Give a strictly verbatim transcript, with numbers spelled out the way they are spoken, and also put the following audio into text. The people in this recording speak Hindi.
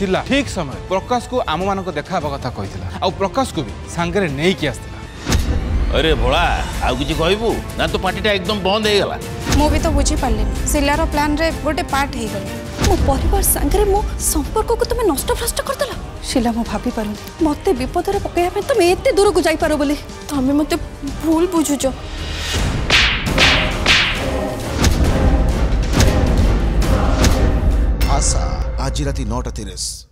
शिला ठीक समय प्रकाश को आम मान देखा कथा कही आ प्रकाश को भी सांगे नहीं कि आसला। अरे भोला आउ किछि कहबू ना तो पार्टीटा एकदम बंद हो गला। मु भी तो बुझी पारली शिलार प्लान रे गोटे पार्ट हो गले मो परिवार संगे मो संपर्क को तुम नष्ट भ्रष्ट करदेला। शिला मु भाभी पारुनी मते विपद रे पकैया पे तुम एते दूर को जाई पारो बोली तमे मते भूल बुझुछ। आशा आज राति नौटा तीस।